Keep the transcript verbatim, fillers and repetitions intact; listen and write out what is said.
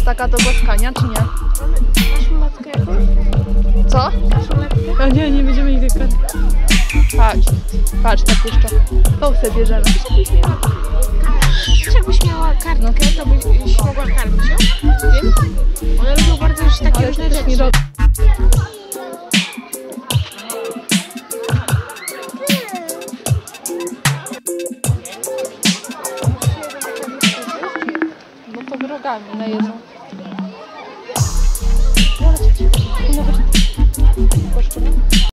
taka do głaskania, czy nie? Masz ulotkę jakąś? Co? Masz ulotkę? A nie, nie będziemy nigdy karmić. Patrz, patrz, tak puszcza. To sobie bierzemy. Jakbyś miała kartkę, to byś mogła karmić, no? Wiem. One lubią bardzo już takie różne rzeczy. No to wrogami najedzą. Chodź,